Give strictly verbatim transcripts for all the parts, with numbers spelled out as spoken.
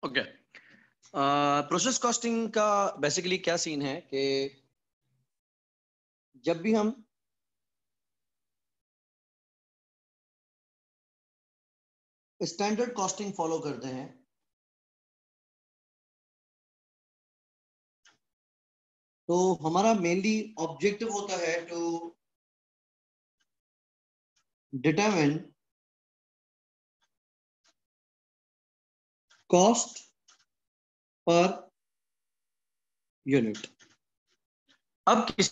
Okay, process costing का basically क्या scene है कि जब भी हम स्टैंडर्ड कॉस्टिंग फॉलो करते हैं तो हमारा मेनली ऑब्जेक्टिव होता है to determine cost per unit. अब किस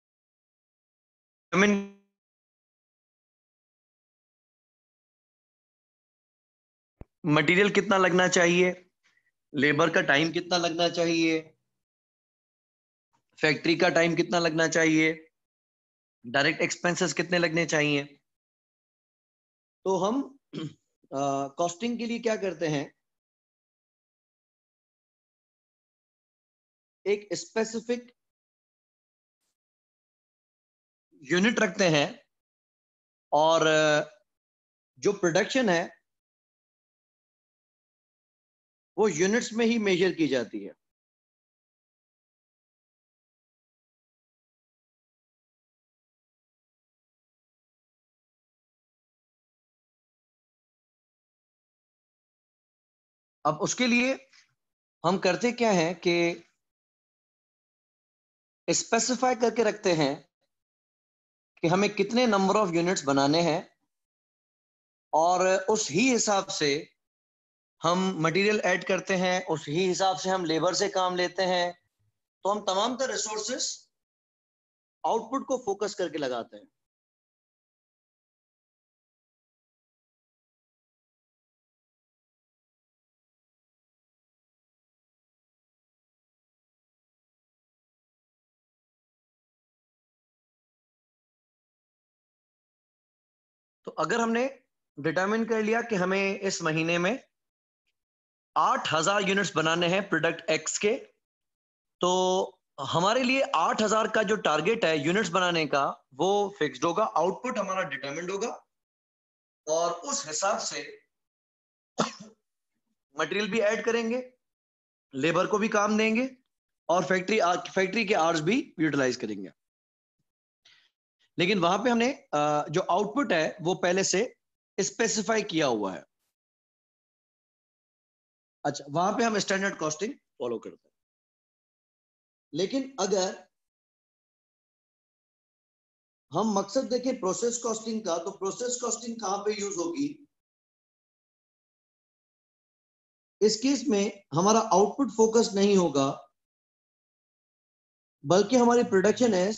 मटेरियल कितना लगना चाहिए, लेबर का टाइम कितना लगना चाहिए, फैक्ट्री का टाइम कितना लगना चाहिए, डायरेक्ट एक्सपेंसेस कितने लगने चाहिए। तो हम कॉस्टिंग uh, के लिए क्या करते हैं, एक स्पेसिफिक यूनिट रखते हैं और जो प्रोडक्शन है वो यूनिट्स में ही मेजर की जाती है। अब उसके लिए हम करते क्या है कि स्पेसिफाई करके रखते हैं कि हमें कितने नंबर ऑफ यूनिट्स बनाने हैं और उस ही हिसाब से हम मटेरियल ऐड करते हैं, उस ही हिसाब से हम लेबर से काम लेते हैं। तो हम तमाम तरह रिसोर्सेस आउटपुट को फोकस करके लगाते हैं। तो अगर हमने डिटरमिन कर लिया कि हमें इस महीने में आठ हजार यूनिट्स बनाने हैं प्रोडक्ट एक्स के, तो हमारे लिए आठ हजार का जो टारगेट है यूनिट्स बनाने का वो फिक्स्ड होगा, आउटपुट हमारा डिटरमिन्ड होगा और उस हिसाब से मटेरियल भी ऐड करेंगे, लेबर को भी काम देंगे और फैक्ट्री फैक्ट्री के आवर्स भी यूटिलाइज करेंगे। लेकिन वहां पे हमने जो आउटपुट है वो पहले से स्पेसिफाई किया हुआ है। अच्छा, वहां पे हम स्टैंडर्ड कॉस्टिंग फॉलो करते हैं। लेकिन अगर हम मकसद देखें प्रोसेस कॉस्टिंग का, तो प्रोसेस कॉस्टिंग कहां पे यूज होगी? इस केस में हमारा आउटपुट फोकस नहीं होगा बल्कि हमारी प्रोडक्शन है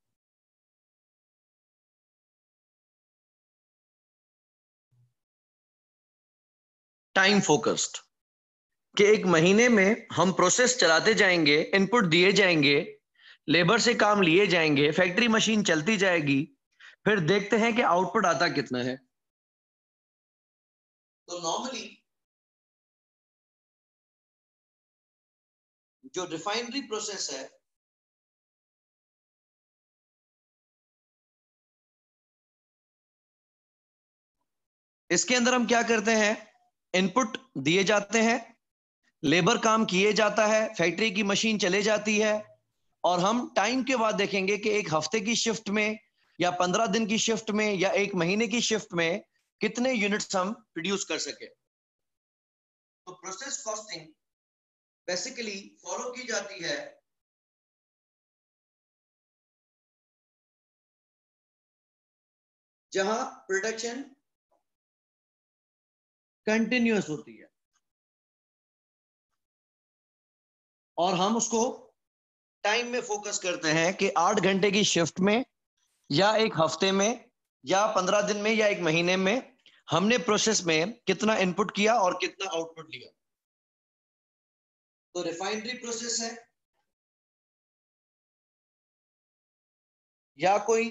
टाइम फोकस्ड, कि एक महीने में हम प्रोसेस चलाते जाएंगे, इनपुट दिए जाएंगे, लेबर से काम लिए जाएंगे, फैक्ट्री मशीन चलती जाएगी, फिर देखते हैं कि आउटपुट आता कितना है। तो नॉर्मली जो रिफाइनरी प्रोसेस है इसके अंदर हम क्या करते हैं, इनपुट दिए जाते हैं, लेबर काम किए जाता है, फैक्ट्री की मशीन चले जाती है और हम टाइम के बाद देखेंगे कि एक हफ्ते की शिफ्ट में या पंद्रह दिन की शिफ्ट में या एक महीने की शिफ्ट में कितने यूनिट्स हम प्रोड्यूस कर सके। तो प्रोसेस कॉस्टिंग बेसिकली फॉलो की जाती है जहां प्रोडक्शन कंटिन्यूअस होती है और हम उसको टाइम में फोकस करते हैं कि आठ घंटे की शिफ्ट में या एक हफ्ते में या पंद्रह दिन में या एक महीने में हमने प्रोसेस में कितना इनपुट किया और कितना आउटपुट लिया। तो रिफाइनरी प्रोसेस है या कोई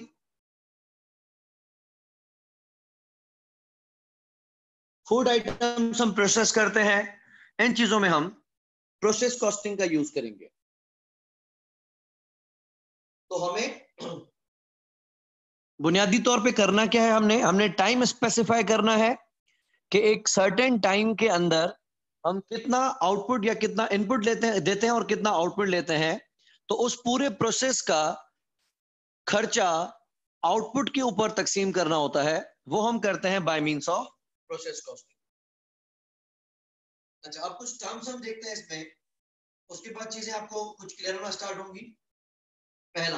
फूड आइटम्स हम प्रोसेस करते हैं, इन चीजों में हम प्रोसेस कॉस्टिंग का यूज करेंगे। तो हमें बुनियादी तौर पे करना क्या है, हमने हमने टाइम स्पेसिफाई करना है कि एक सर्टेन टाइम के अंदर हम कितना आउटपुट या कितना इनपुट लेते हैं देते हैं और कितना आउटपुट लेते हैं, तो उस पूरे प्रोसेस का खर्चा आउटपुट के ऊपर तकसीम करना होता है, वो हम करते हैं by means of process costing. अच्छा, अब कुछ टर्म्स हम देखते हैं इसमें, उसके बाद चीजें आपको कुछ क्लियर होना स्टार्ट होंगी। पहला,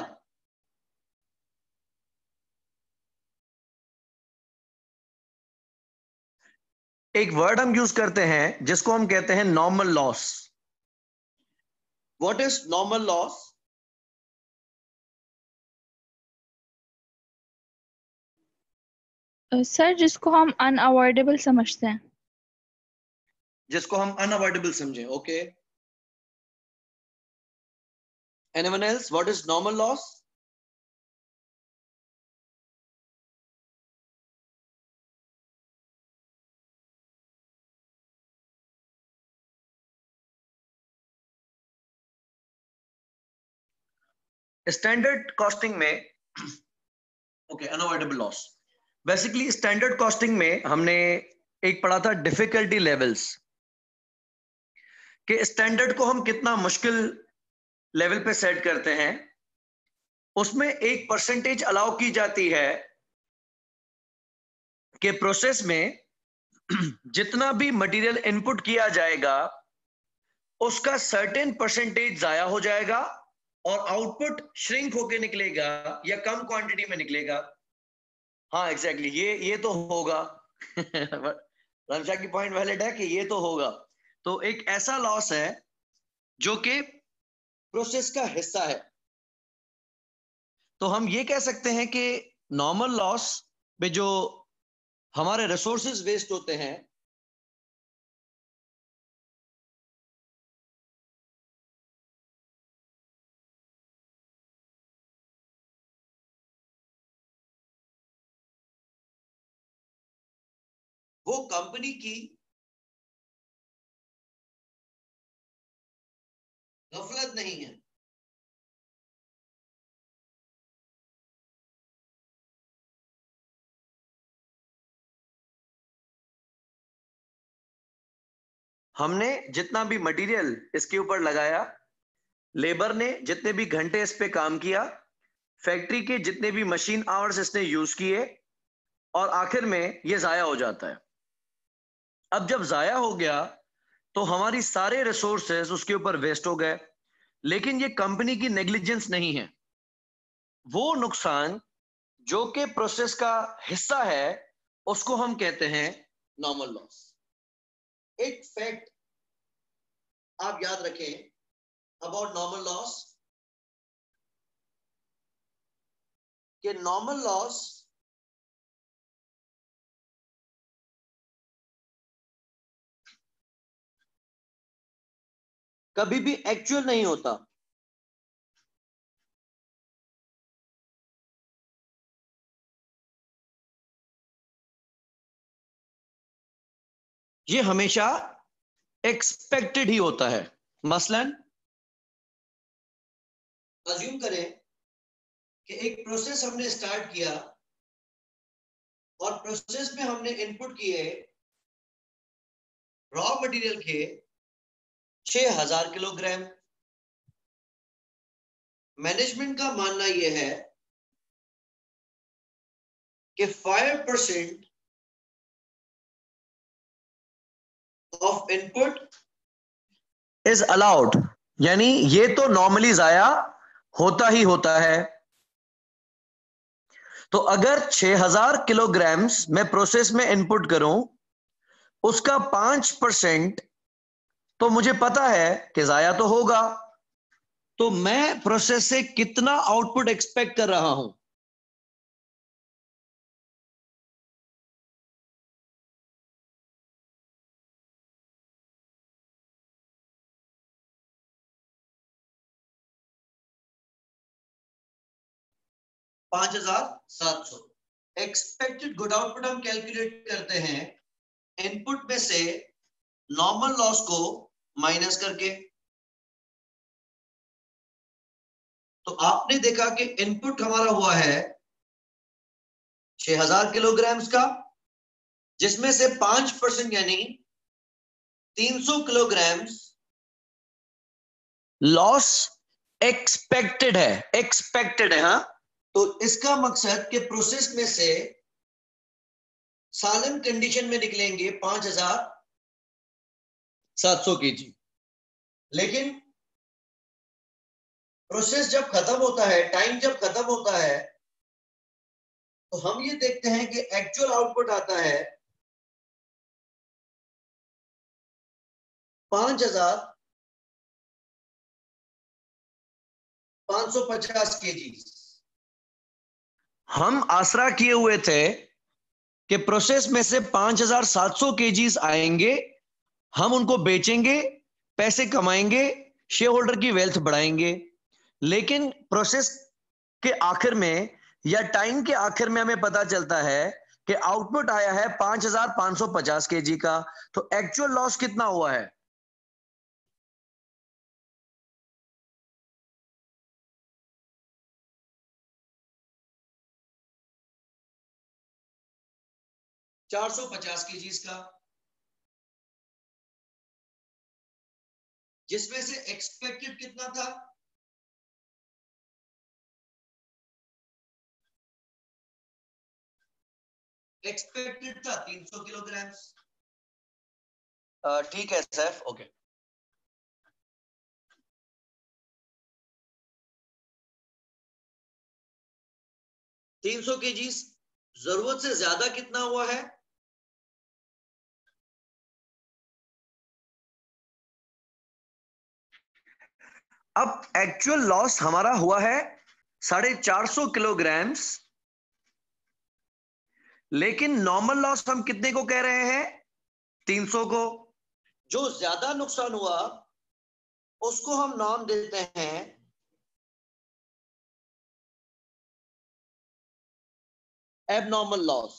एक वर्ड हम यूज करते हैं जिसको हम कहते हैं normal loss. What is normal loss? Sir जिसको हम अनअवॉइडेबल समझते हैं। जिसको हम अनअवॉइडेबल समझे। Okay, anyone else, what is normal loss? Standard costing में okay, unavoidable loss. Basically standard costing में हमने एक पढ़ा था डिफिकल्टी लेवल्स, कि स्टैंडर्ड को हम कितना मुश्किल लेवल पे सेट करते हैं। उसमें एक परसेंटेज अलाउ की जाती है कि प्रोसेस में जितना भी मटेरियल इनपुट किया जाएगा उसका सर्टेन परसेंटेज जाया हो जाएगा और आउटपुट श्रिंक होके निकलेगा या कम क्वांटिटी में निकलेगा। हाँ एग्जैक्टली exactly, ये ये तो होगा। रमशा की पॉइंट वैलिड है कि ये तो होगा। तो एक ऐसा लॉस है जो कि प्रोसेस का हिस्सा है। तो हम ये कह सकते हैं कि नॉर्मल लॉस में जो हमारे रिसोर्सेज वेस्ट होते हैं, वो कंपनी की गफलत नहीं है। हमने जितना भी मटेरियल इसके ऊपर लगाया, लेबर ने जितने भी घंटे इस पे काम किया, फैक्ट्री के जितने भी मशीन आवर्स इसने यूज किए, और आखिर में ये जाया हो जाता है। अब जब जाया हो गया तो हमारी सारे रिसोर्सेज उसके ऊपर वेस्ट हो गए, लेकिन ये कंपनी की नेग्लिजेंस नहीं है। वो नुकसान जो कि प्रोसेस का हिस्सा है उसको हम कहते हैं नॉर्मल लॉस। एक फैक्ट आप याद रखें अबाउट नॉर्मल लॉस, कि नॉर्मल लॉस कभी भी एक्चुअल नहीं होता। ये हमेशा एक्सपेक्टेड ही होता है। मसलन अज्यूम करें कि एक प्रोसेस हमने स्टार्ट किया और प्रोसेस में हमने इनपुट किए रॉ मटेरियल के छह हजार किलोग्राम। मैनेजमेंट का मानना यह है कि five percent of input is allowed, यानी ये तो नॉर्मली जाया होता ही होता है। तो अगर छह हजार किलोग्राम्स मैं प्रोसेस में इनपुट करूं, उसका पांच परसेंट तो मुझे पता है कि जाया तो होगा। तो मैं प्रोसेस से कितना आउटपुट एक्सपेक्ट कर रहा हूं? पांच हजार सात सौ। एक्सपेक्टेड गुड आउटपुट हम कैलकुलेट करते हैं इनपुट में से नॉर्मल लॉस को माइनस करके। तो आपने देखा कि इनपुट हमारा हुआ है छह हजार किलोग्राम्स का, जिसमें से पांच परसेंट यानी तीन सौ किलोग्राम लॉस एक्सपेक्टेड है, एक्सपेक्टेड है। हाँ, तो इसका मकसद कि प्रोसेस में से सालन कंडीशन में निकलेंगे पांच हजार सात सौ के जी, लेकिन प्रोसेस जब खत्म होता है, टाइम जब खत्म होता है, तो हम ये देखते हैं कि एक्चुअल आउटपुट आता है पांच हजार पांच सौ पचास के जी। हम आसरा किए हुए थे कि प्रोसेस में से पांच हजार सात सौ केजीज आएंगे, हम उनको बेचेंगे, पैसे कमाएंगे, शेयर होल्डर की वेल्थ बढ़ाएंगे। लेकिन प्रोसेस के आखिर में या टाइम के आखिर में हमें पता चलता है कि आउटपुट आया है पांच हजार पांच सौ पचास केजी का। तो एक्चुअल लॉस कितना हुआ है? चार सौ पचास केजीज का, जिसमें से एक्सपेक्टेड कितना था? एक्सपेक्टेड था तीन सौ किलोग्राम। ठीक है सर, ओके। तीन सौ केजी, जरूरत से ज्यादा कितना हुआ है? अब एक्चुअल लॉस हमारा हुआ है साढ़े चार सौ किलोग्राम, लेकिन नॉर्मल लॉस हम कितने को कह रहे हैं? तीन सौ को। जो ज्यादा नुकसान हुआ उसको हम नाम देते हैं abnormal loss.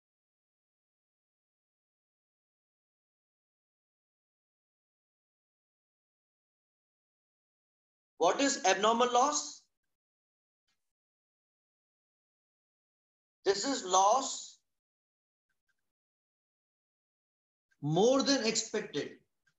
What is abnormal loss? This is loss more than expected.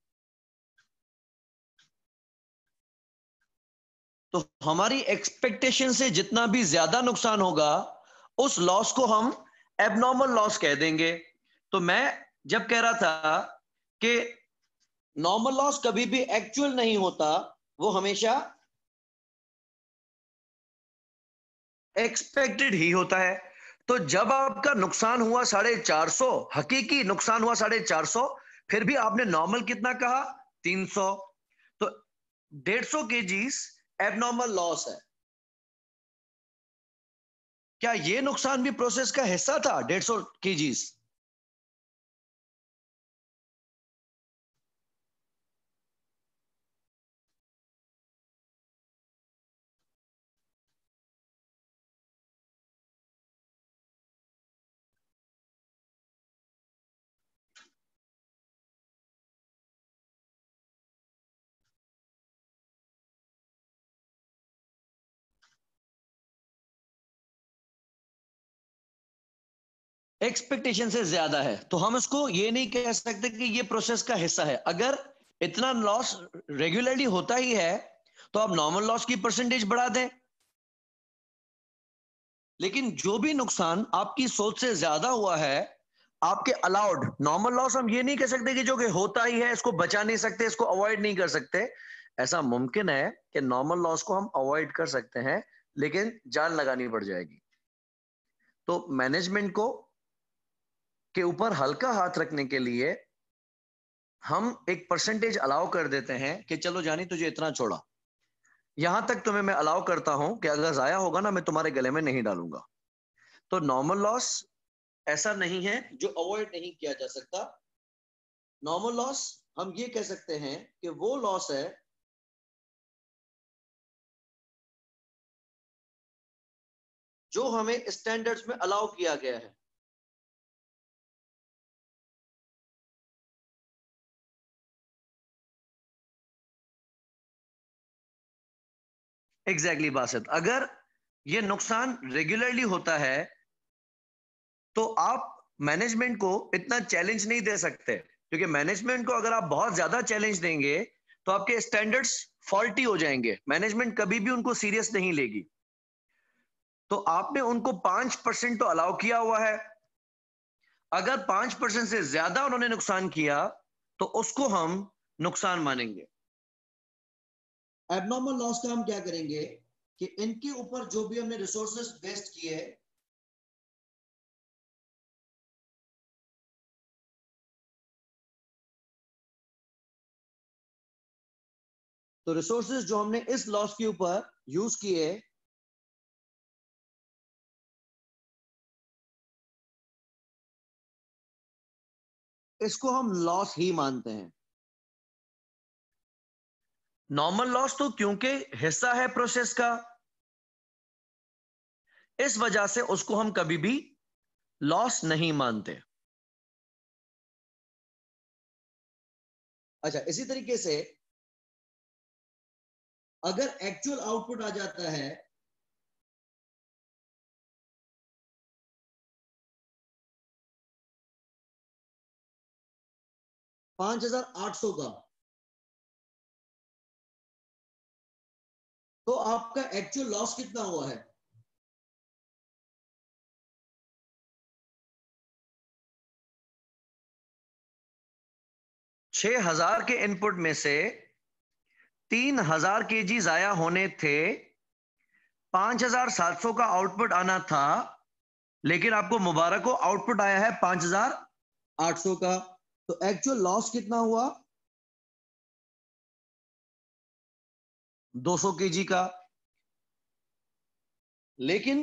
तो हमारी एक्सपेक्टेशन से जितना भी ज्यादा नुकसान होगा उस लॉस को हम एबनॉर्मल लॉस कह देंगे। तो मैं जब कह रहा था कि नॉर्मल लॉस कभी भी एक्चुअल नहीं होता, वो हमेशा एक्सपेक्टेड ही होता है। तो जब आपका नुकसान हुआ साढ़े चार सौ, हकीकी नुकसान हुआ साढ़े चार सौ, फिर भी आपने नॉर्मल कितना कहा? तीन सौ। तो डेढ़ सौ केजीज एबनॉर्मल लॉस है। क्या ये नुकसान भी प्रोसेस का हिस्सा था? डेढ़ सौ केजीज। एक्सपेक्टेशन से ज्यादा है तो हम इसको ये नहीं कह सकते कि ये प्रोसेस का हिस्सा है। अगर इतना लॉस रेगुलरली होता ही है तो आप नॉर्मल लॉस की परसेंटेज बढ़ा दें। लेकिन जो भी नुकसान आपकी सोच से ज्यादा हुआ है, आपके अलाउड नॉर्मल लॉस, हम ये नहीं कह सकते कि जो कि होता ही है इसको बचा नहीं सकते, इसको अवॉइड नहीं कर सकते। ऐसा मुमकिन है कि नॉर्मल लॉस को हम अवॉइड कर सकते हैं, लेकिन जान लगानी पड़ जाएगी। तो मैनेजमेंट को के ऊपर हल्का हाथ रखने के लिए हम एक परसेंटेज अलाउ कर देते हैं कि चलो जानी तुझे इतना छोड़ा, यहां तक तुम्हें मैं अलाउ करता हूं कि अगर जाया होगा ना मैं तुम्हारे गले में नहीं डालूंगा। तो नॉर्मल लॉस ऐसा नहीं है जो अवॉइड नहीं किया जा सकता। नॉर्मल लॉस हम ये कह सकते हैं कि वो लॉस है जो हमें स्टैंडर्ड्स में अलाउ किया गया है। एग्जैक्टली exactly, बासित, अगर ये नुकसान रेगुलरली होता है तो आप मैनेजमेंट को इतना चैलेंज नहीं दे सकते क्योंकि मैनेजमेंट को अगर आप बहुत ज्यादा चैलेंज देंगे तो आपके स्टैंडर्ड्स फॉल्टी हो जाएंगे, मैनेजमेंट कभी भी उनको सीरियस नहीं लेगी। तो आपने उनको पांच परसेंट तो अलाउ किया हुआ है, अगर पांच परसेंट से ज्यादा उन्होंने नुकसान किया तो उसको हम नुकसान मानेंगे। एबनॉर्मल लॉस का हम क्या करेंगे कि इनके ऊपर जो भी हमने रिसोर्सेस वेस्ट किए, तो रिसोर्सेज जो हमने इस लॉस के ऊपर यूज किए, इसको हम लॉस ही मानते हैं। नॉर्मल लॉस तो क्योंकि हिस्सा है प्रोसेस का, इस वजह से उसको हम कभी भी लॉस नहीं मानते। अच्छा, इसी तरीके से अगर एक्चुअल आउटपुट आ जाता है पांच हजार आठ सौ का, तो आपका एक्चुअल लॉस कितना हुआ है? छह हजार के इनपुट में से तीन हजार के जी जाया होने थे, पांच हजार सात सौ का आउटपुट आना था, लेकिन आपको मुबारक हो आउटपुट आया है पांच हजार आठ सौ का। तो एक्चुअल लॉस कितना हुआ? दो सौ केजी का। लेकिन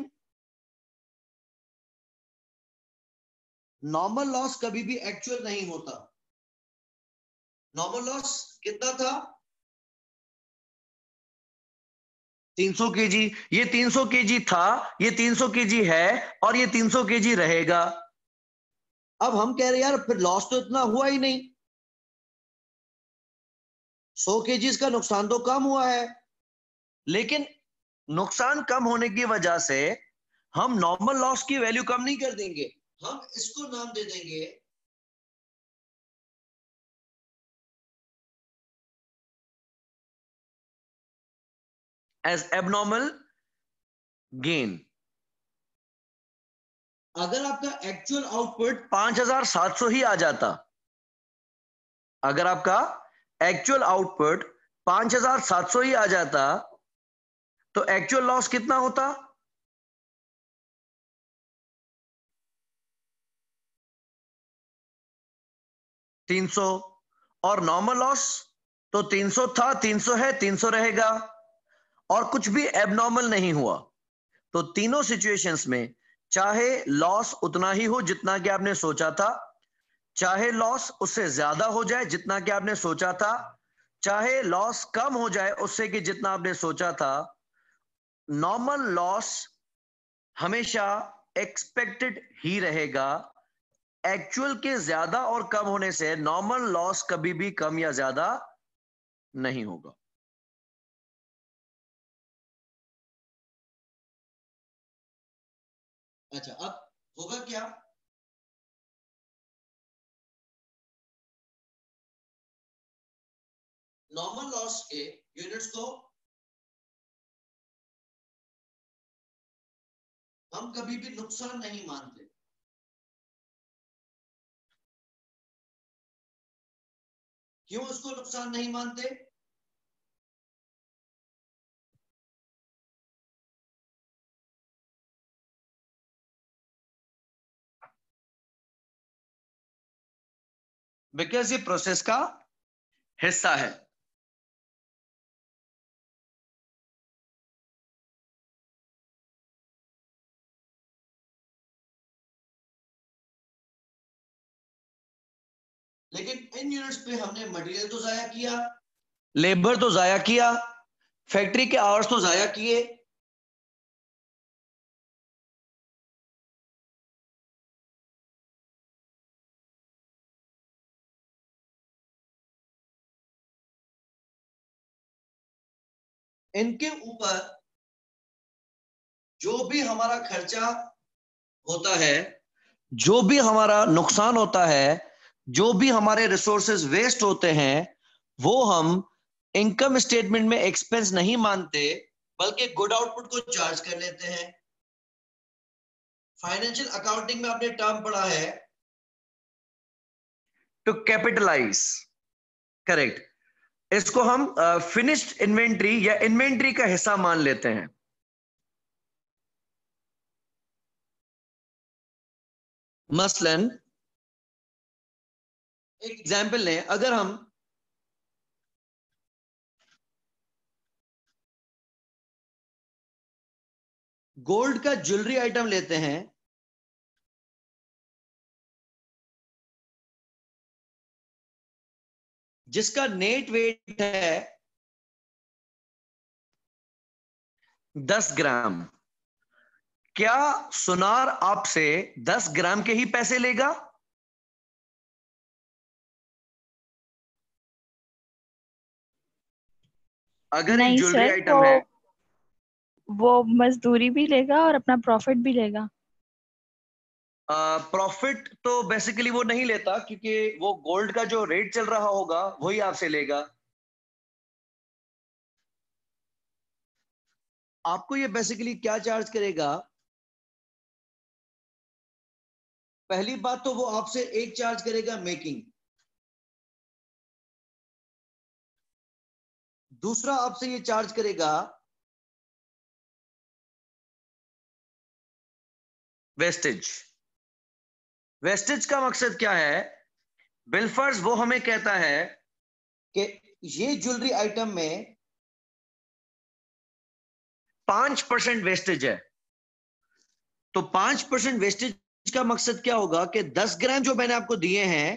नॉर्मल लॉस कभी भी एक्चुअल नहीं होता। नॉर्मल लॉस कितना था? तीन सौ केजी। ये तीन सौ केजी था, ये तीन सौ केजी है, और ये तीन सौ केजी रहेगा। अब हम कह रहे यार फिर लॉस तो इतना हुआ ही नहीं, सौ केजीज का नुकसान तो कम हुआ है। लेकिन नुकसान कम होने की वजह से हम नॉर्मल लॉस की वैल्यू कम नहीं कर देंगे, हम इसको नाम दे देंगे एज एबनॉर्मल गेन। अगर आपका एक्चुअल आउटपुट पांच हजार सात सौ ही आ जाता, अगर आपका एक्चुअल आउटपुट पांच हजार सात सौ ही आ जाता, तो एक्चुअल लॉस कितना होता? तीन सौ। और नॉर्मल लॉस तो तीन सौ था, तीन सौ है, तीन सौ रहेगा, और कुछ भी एबनॉर्मल नहीं हुआ। तो तीनों सिचुएशंस में चाहे लॉस उतना ही हो जितना कि आपने सोचा था, चाहे लॉस उससे ज्यादा हो जाए जितना कि आपने सोचा था, चाहे लॉस कम हो जाए उससे कि जितना आपने सोचा था, नॉर्मल लॉस हमेशा एक्सपेक्टेड ही रहेगा। एक्चुअल के ज्यादा और कम होने से नॉर्मल लॉस कभी भी कम या ज्यादा नहीं होगा। अच्छा, अब होगा क्या? नॉर्मल लॉस के यूनिट्स को हम कभी भी नुकसान नहीं मानते। क्यों इसको नुकसान नहीं मानते? बिकॉज ये प्रोसेस का हिस्सा है। लेकिन इन यूनिट्स पे हमने मटेरियल तो जाया किया, लेबर तो जाया किया, फैक्ट्री के आवर्स तो जाया किए। इनके ऊपर जो भी हमारा खर्चा होता है, जो भी हमारा नुकसान होता है, जो भी हमारे रिसोर्सेज वेस्ट होते हैं वो हम इनकम स्टेटमेंट में एक्सपेंस नहीं मानते, बल्कि गुड आउटपुट को चार्ज कर लेते हैं। फाइनेंशियल अकाउंटिंग में आपने टर्म पढ़ा है टू कैपिटलाइज, करेक्ट। इसको हम फिनिश्ड इन्वेंट्री या इन्वेंट्री का हिस्सा मान लेते हैं। मसलन एक एग्जाम्पल लें, अगर हम गोल्ड का ज्वेलरी आइटम लेते हैं, जिसका नेट वेट है दस ग्राम, क्या सुनार आपसे दस ग्राम के ही पैसे लेगा? अगर एक नहीं ज्वेलरी सर, आइटम वो है, वो मजदूरी भी लेगा और अपना प्रॉफिट भी लेगा। प्रॉफिट तो बेसिकली वो नहीं लेता, क्योंकि वो गोल्ड का जो रेट चल रहा होगा वही आपसे लेगा। आपको ये बेसिकली क्या चार्ज करेगा? पहली बात तो वो आपसे एक चार्ज करेगा मेकिंग, दूसरा आपसे ये चार्ज करेगा वेस्टेज। वेस्टेज का मकसद क्या है? बिलफर्स वो हमें कहता है कि ये ज्वेलरी आइटम में पांच परसेंट वेस्टेज है, तो पांच परसेंट वेस्टेज का मकसद क्या होगा कि दस ग्राम जो मैंने आपको दिए हैं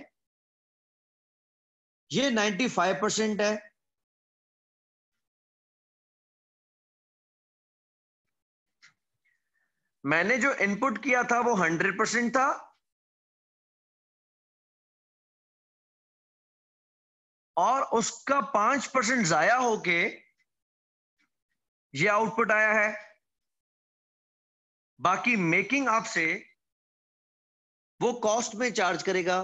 ये पचानवे परसेंट है। मैंने जो इनपुट किया था वो हंड्रेड परसेंट था, और उसका पांच परसेंट जाया होके ये आउटपुट आया है। बाकी मेकिंग आपसे वो कॉस्ट में चार्ज करेगा।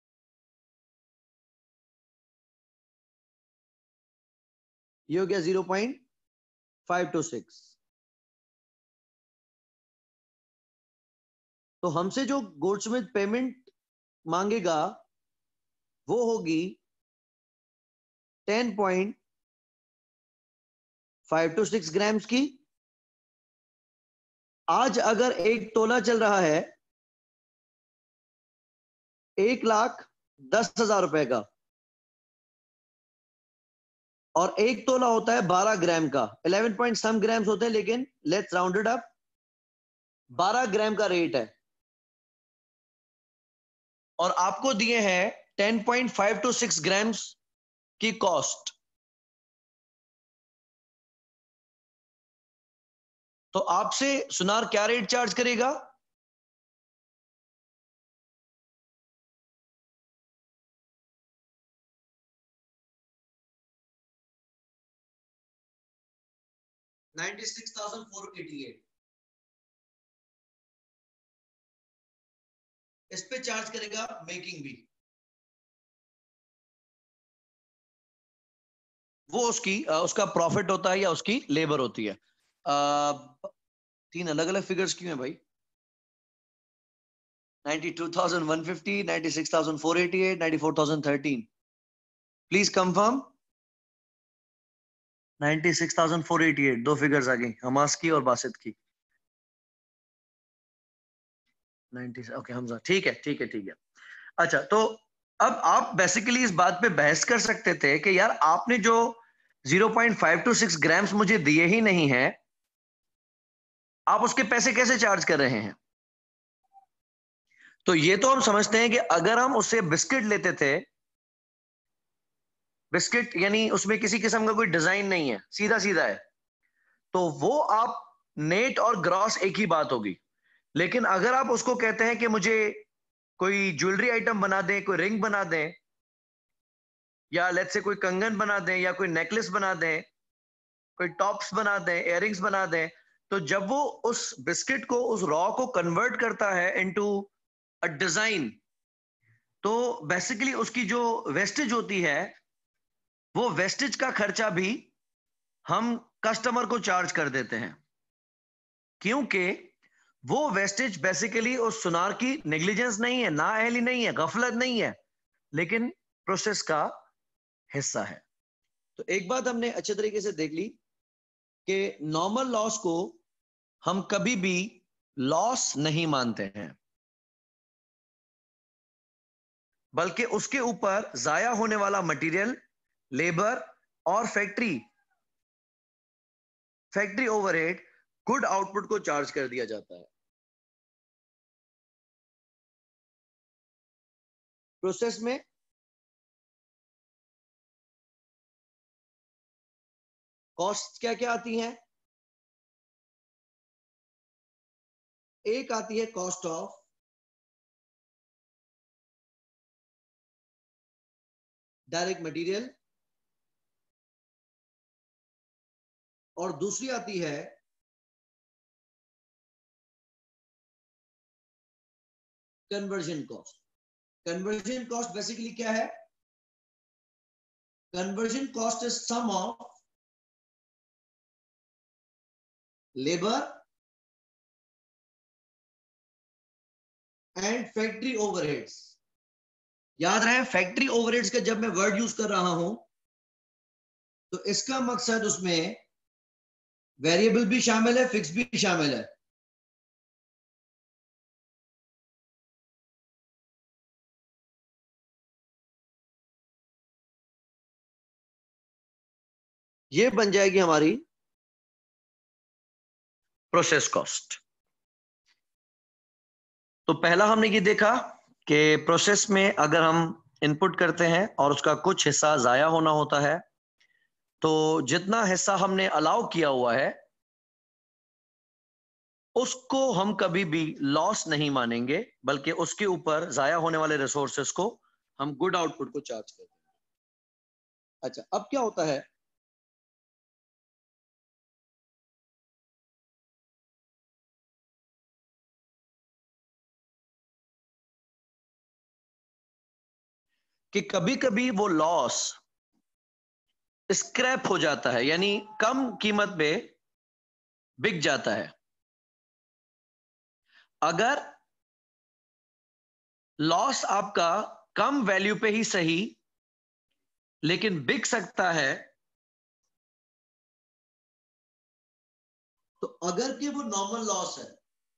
ये हो गया zero point five two six. तो हमसे जो गोल्डस्मिथ पेमेंट मांगेगा वो होगी ten point five two six grams की। आज अगर एक तोला चल रहा है एक लाख दस हजार रुपए का, और एक तोला होता है बारह ग्राम का, इलेवन पॉइंट सम ग्राम्स होते हैं, लेकिन लेट्स राउंडेड अप, बारह ग्राम का रेट है, और आपको दिए हैं ten point five two six grams की कॉस्ट। तो आपसे सुनार क्या रेट चार्ज करेगा? Ninety six thousand four eighty eight. इस पे चार्ज करेगा मेकिंग भी। वो उसकी उसका प्रॉफिट होता है या उसकी लेबर होती है। आ, तीन अलग अलग फिगर्स क्यों हैं भाई? Ninety two thousand one fifty, ninety six thousand four eighty eight, ninety four thousand thirteen. Please confirm. Ninety six thousand four eighty eight, दो फिगर्स आ गई, हमास की और बासित की। नाइन्टी, ओके हमजा, ठीक है ठीक है ठीक है। अच्छा, तो अब आप बेसिकली इस बात पे बहस कर सकते थे कि यार आपने जो zero point five two six grams मुझे दिए ही नहीं है, आप उसके पैसे कैसे चार्ज कर रहे हैं? तो ये तो हम समझते हैं कि अगर हम उससे बिस्किट लेते थे, बिस्किट यानी उसमें किसी किस्म का कोई डिजाइन नहीं है, सीधा सीधा है, तो वो आप नेट और ग्रॉस एक ही बात होगी। लेकिन अगर आप उसको कहते हैं कि मुझे कोई ज्वेलरी आइटम बना दें, कोई रिंग बना दें, या लेट्स से कोई कंगन बना दें, या कोई नेकलेस बना दें, कोई टॉप्स बना दें, इयररिंग्स बना दें, तो जब वो उस बिस्किट को, उस रॉ को कन्वर्ट करता है इनटू अ डिजाइन, तो बेसिकली उसकी जो वेस्टेज होती है, वो वेस्टेज का खर्चा भी हम कस्टमर को चार्ज कर देते हैं, क्योंकि वो वेस्टेज बेसिकली उस सुनार की नेग्लिजेंस नहीं है, नाअहली नहीं है, गफलत नहीं है, लेकिन प्रोसेस का हिस्सा है। तो एक बात हमने अच्छे तरीके से देख ली कि नॉर्मल लॉस को हम कभी भी लॉस नहीं मानते हैं, बल्कि उसके ऊपर जाया होने वाला मटेरियल, लेबर और factory factory overhead, good output को चार्ज कर दिया जाता है। प्रोसेस में कॉस्ट क्या क्या आती हैं? एक आती है कॉस्ट ऑफ डायरेक्ट मटेरियल, और दूसरी आती है conversion cost. Conversion cost basically क्या है? Conversion cost is sum of labour and factory overheads. याद रहे, फैक्ट्री ओवरहेड्स का जब मैं वर्ड यूज कर रहा हूं तो इसका मकसद उसमें वेरिएबल भी शामिल है, फिक्स भी शामिल है। ये बन जाएगी हमारी प्रोसेस कॉस्ट। तो पहला हमने ये देखा कि प्रोसेस में अगर हम इनपुट करते हैं और उसका कुछ हिस्सा जाया होना होता है, तो जितना हिस्सा हमने अलाउ किया हुआ है उसको हम कभी भी लॉस नहीं मानेंगे, बल्कि उसके ऊपर जाया होने वाले रिसोर्सेस को हम गुड आउटपुट को चार्ज करते हैं। अच्छा, अब क्या होता है कि कभी कभी वो लॉस स्क्रैप हो जाता है, यानी कम कीमत पे बिक जाता है। अगर लॉस आपका कम वैल्यू पे ही सही, लेकिन बिक सकता है, तो अगर कि वो नॉर्मल लॉस है,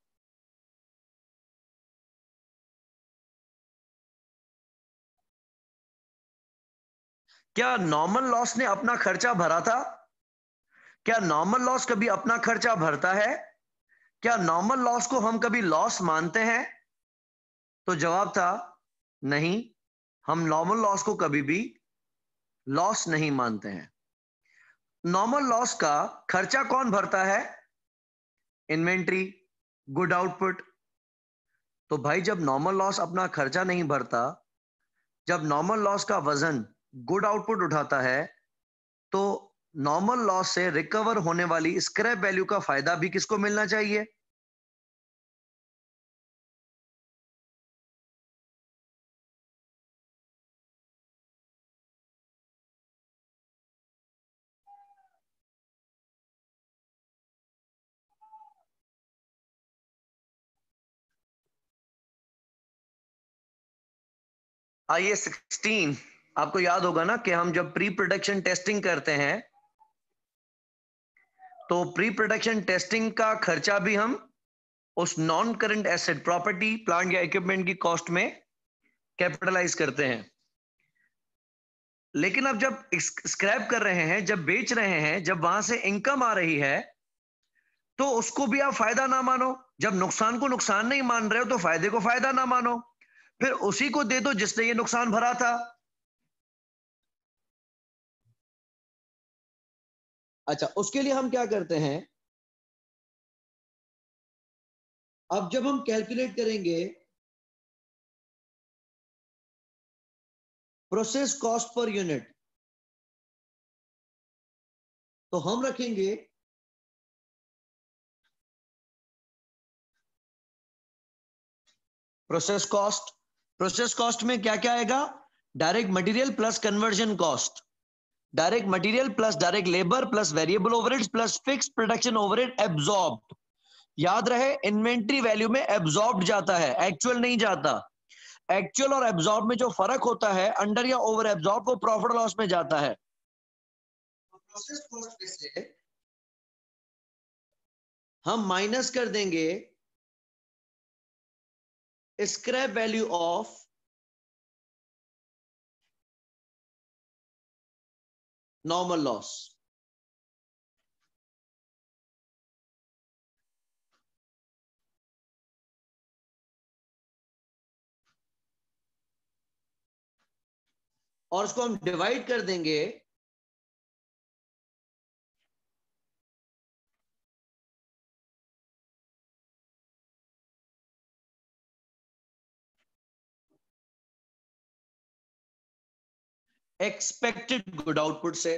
क्या नॉर्मल लॉस ने अपना खर्चा भरा था? क्या नॉर्मल लॉस कभी अपना खर्चा भरता है? क्या नॉर्मल लॉस को हम कभी लॉस मानते हैं? तो जवाब था नहीं, हम नॉर्मल लॉस को कभी भी लॉस नहीं मानते हैं। नॉर्मल लॉस का खर्चा कौन भरता है? Inventory, good output. तो भाई जब नॉर्मल लॉस अपना खर्चा नहीं भरता, जब नॉर्मल लॉस का वजन गुड आउटपुट उठाता है, तो नॉर्मल लॉस से रिकवर होने वाली स्क्रैप वैल्यू का फायदा भी किसको मिलना चाहिए? आइए सिक्सटीन, आपको याद होगा ना कि हम जब प्री प्रोडक्शन टेस्टिंग करते हैं तो प्री प्रोडक्शन टेस्टिंग का खर्चा भी हम उस non current asset, property, plant या इक्विपमेंट की कॉस्ट में कैपिटलाइज करते हैं। लेकिन अब जब स्क्रैप कर रहे हैं, जब बेच रहे हैं, जब वहां से इनकम आ रही है, तो उसको भी आप फायदा ना मानो। जब नुकसान को नुकसान नहीं मान रहे हो तो फायदे को फायदा ना मानो, फिर उसी को दे दो जिसने ये नुकसान भरा था। अच्छा, उसके लिए हम क्या करते हैं, अब जब हम कैलकुलेट करेंगे प्रोसेस कॉस्ट पर यूनिट, तो हम रखेंगे प्रोसेस कॉस्ट। प्रोसेस कॉस्ट में क्या क्या आएगा? Direct material plus conversion cost, direct material plus direct labour plus variable overheads plus fix production overhead absorbed. याद रहे, इन्वेंट्री वैल्यू में एब्जॉर्ब्ड जाता है, एक्चुअल नहीं जाता। एक्चुअल और एब्जॉर्ब में जो फर्क होता है, अंडर या ओवर एब्जॉर्ब, वो प्रॉफिट लॉस में जाता है। प्रोसेस कॉस्ट में से हम माइनस कर देंगे scrap value of normal loss. और उसको हम डिवाइड कर देंगे एक्सपेक्टेड गुड आउटपुट से।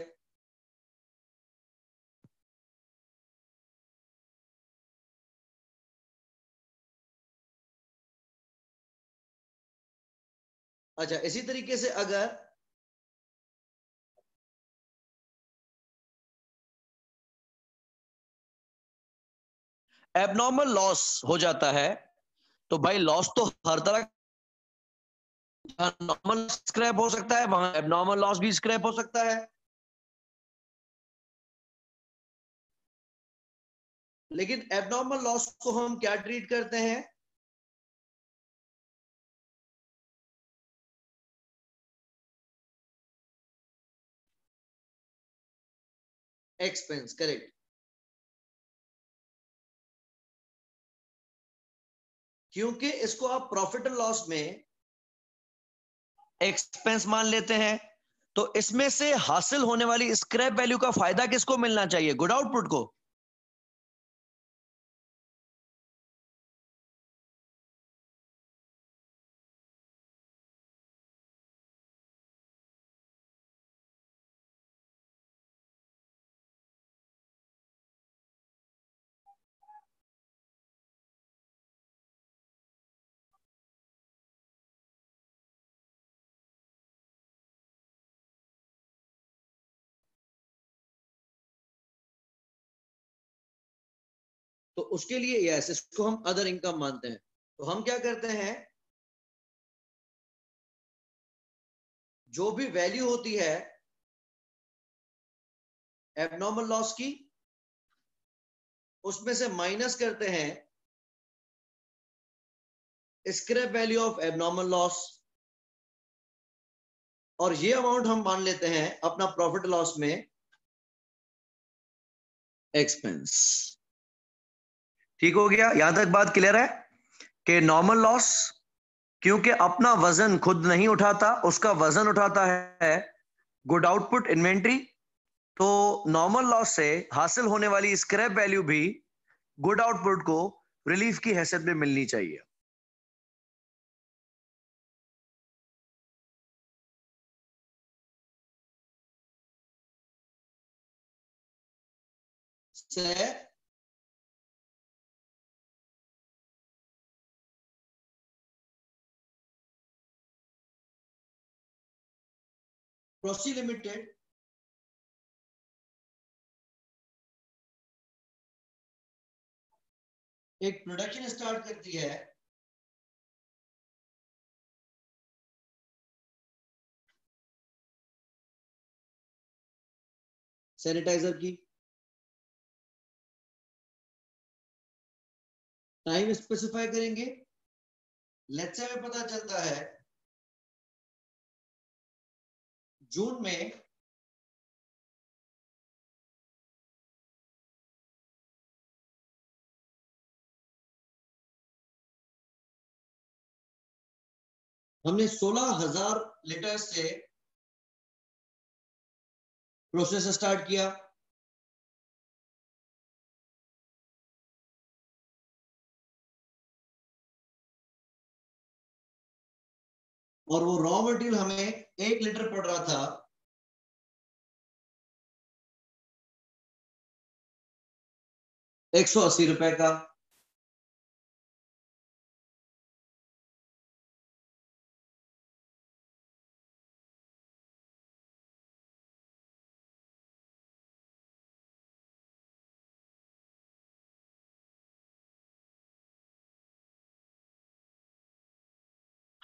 अच्छा, इसी तरीके से अगर एबनॉर्मल लॉस हो जाता है, तो भाई लॉस तो हर तरह, नॉर्मल स्क्रैप हो सकता है, वहां एबनॉर्मल लॉस भी स्क्रैप हो सकता है। लेकिन एबनॉर्मल लॉस को हम क्या ट्रीट करते हैं? Expense, correct. क्योंकि इसको आप प्रॉफिट एंड लॉस में एक्सपेंस मान लेते हैं, तो इसमें से हासिल होने वाली स्क्रैप वैल्यू का फायदा किसको मिलना चाहिए? गुड आउटपुट को। तो उसके लिए यस, इसको हम अदर इनकम मानते हैं। तो हम क्या करते हैं, जो भी वैल्यू होती है एबनॉर्मल लॉस की, उसमें से माइनस करते हैं scrap value of abnormal loss, और ये अमाउंट हम मान लेते हैं अपना प्रॉफिट लॉस में एक्सपेंस। ठीक हो गया? यहां तक बात क्लियर है कि नॉर्मल लॉस क्योंकि अपना वजन खुद नहीं उठाता, उसका वजन उठाता है गुड आउटपुट इन्वेंट्री, तो नॉर्मल लॉस से हासिल होने वाली स्क्रैप वैल्यू भी गुड आउटपुट को रिलीफ की हैसियत में मिलनी चाहिए। से प्रोसी लिमिटेड एक प्रोडक्शन स्टार्ट करती है सैनिटाइजर की। टाइम स्पेसिफाई करेंगे। लेट्स से हमें पता चलता है जून में हमने सोलह हजार लीटर से प्रोसेस स्टार्ट किया, और वो रॉ मटेरियल हमें एक लीटर पड़ रहा था एक सौ अस्सी रुपए का।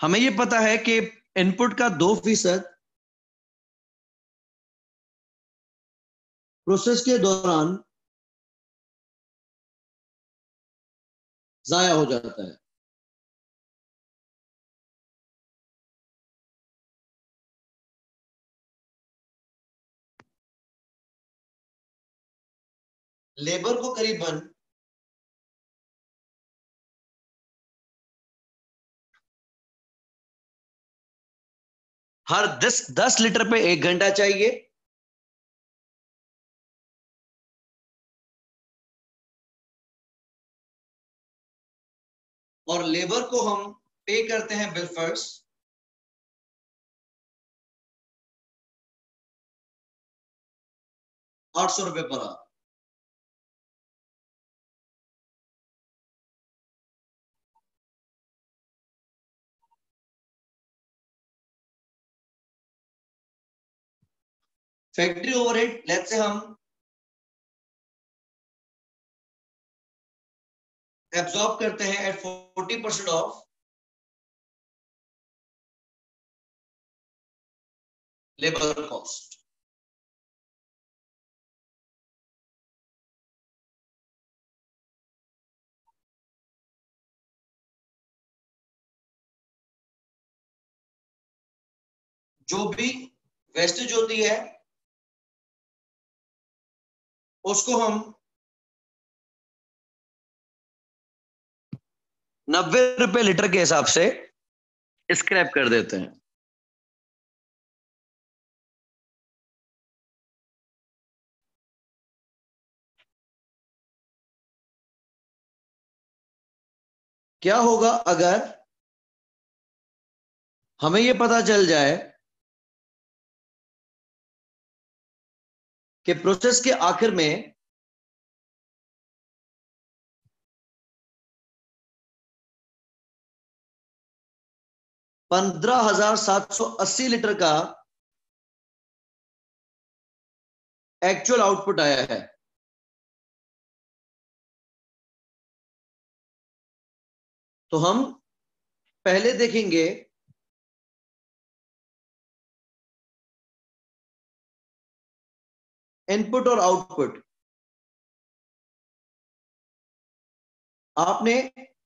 हमें ये पता है कि इनपुट का दो फीसद प्रोसेस के दौरान जाया हो जाता है। लेबर को करीबन हर दस दस लीटर पे एक घंटा चाहिए, और लेबर को हम पे करते हैं बिल फर्स्ट आठ सौ रुपए per hour. Factory overhead late से हम एब्जॉर्ब करते हैं at forty percent of labour cost. जो भी वेस्टेज होती है उसको हम नब्बे रुपए लीटर के हिसाब से स्क्रैप कर देते हैं। क्या होगा अगर हमें यह पता चल जाए कि प्रोसेस के आखिर में पंद्रह हजार सात सौ अस्सी लीटर का एक्चुअल आउटपुट आया है, तो हम पहले देखेंगे इनपुट और आउटपुट। आपने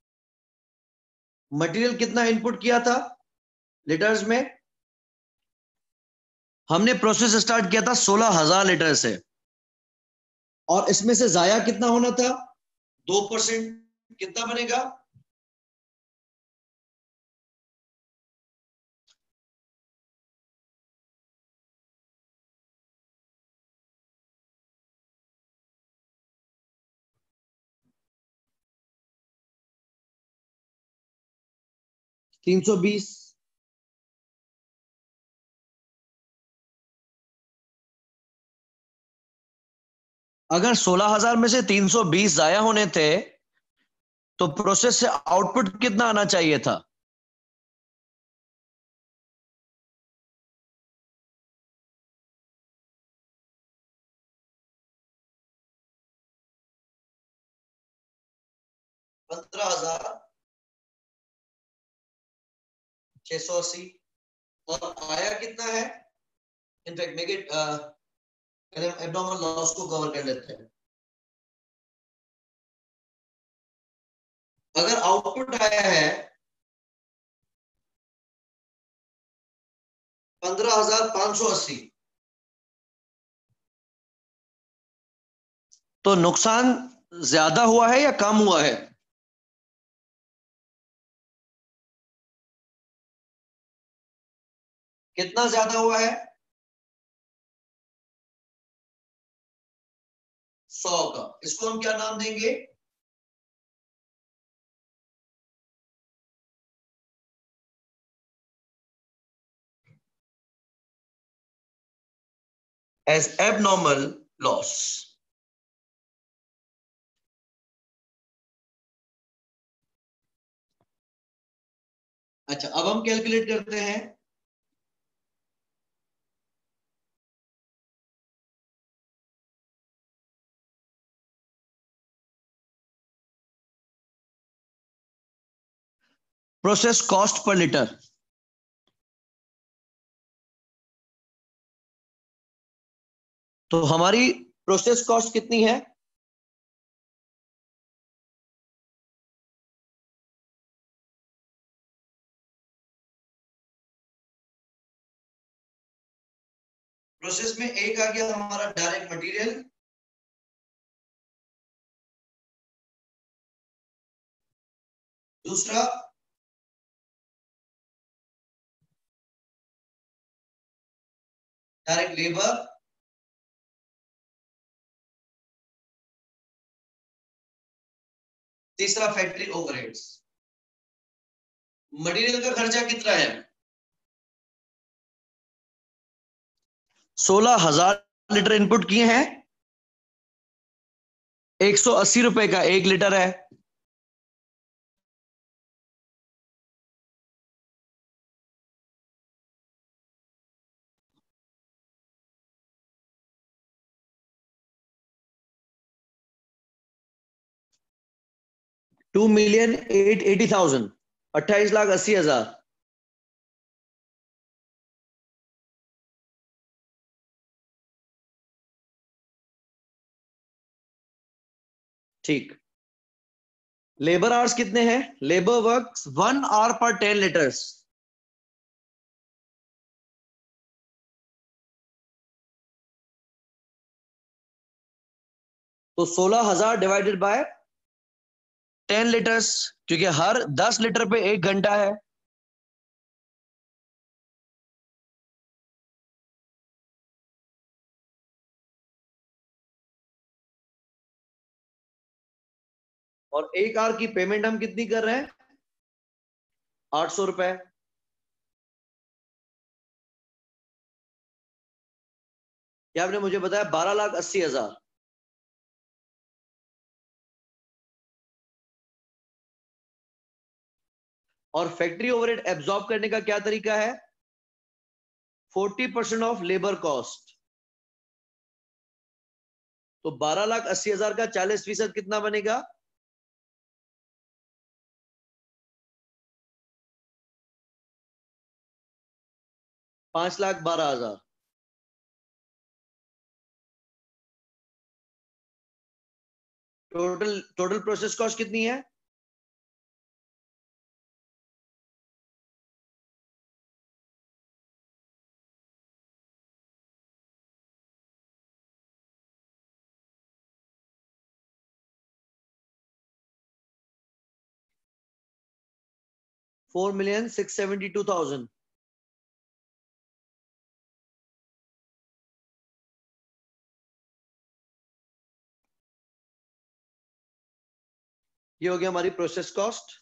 मटेरियल कितना इनपुट किया था लीटर्स में? हमने प्रोसेस स्टार्ट किया था सोलह हजार लीटर से, और इसमें से जाया कितना होना था? दो परसेंट। कितना बनेगा? तीन सौ बीस। अगर सोलह हजार में से तीन सौ बीस जाया होने थे तो प्रोसेस से आउटपुट कितना आना चाहिए था? पंद्रह हजार छह सौ अस्सी। और आया कितना है? In fact make it abnormal loss को कवर कर लेते हैं। अगर आउटपुट आया है पंद्रह हजार पांच सौ अस्सी, तो नुकसान ज्यादा हुआ है या कम हुआ है? कितना ज्यादा हुआ है? सौ का। इसको हम क्या नाम देंगे? As abnormal loss. अच्छा, अब हम कैलकुलेट करते हैं प्रोसेस कॉस्ट पर लीटर। तो हमारी प्रोसेस कॉस्ट कितनी है? प्रोसेस में एक आ गया हमारा डायरेक्ट मटेरियल, दूसरा डायरेक्ट लेबर, तीसरा फैक्ट्री ओवरहेड्स। मटेरियल का खर्चा कितना है? सोलह हजार लीटर इनपुट किए हैं, एक सौ अस्सी रुपए का एक लीटर है। Two million eight eighty thousand, अट्ठाईस लाख अस्सी हजार। ठीक। लेबर आवर्स कितने हैं? Labour work one hour per ten litres. तो सोलह हजार डिवाइडेड बाय टेन लीटर्स, क्योंकि हर दस लीटर पे एक घंटा है। और एक आवर की पेमेंट हम कितनी कर रहे हैं? आठ सौ रुपए। क्या आपने मुझे बताया बारह लाख अस्सी हजार। और फैक्ट्री ओवरहेड एब्जॉर्ब करने का क्या तरीका है? Forty percent of labour cost. तो बारह लाख अस्सी हजार का चालीस फीसद कितना बनेगा? पांच लाख बारह हजार। टोटल टोटल प्रोसेस कॉस्ट कितनी है? Four million six seventy two thousand. ये हो गया हमारी process cost.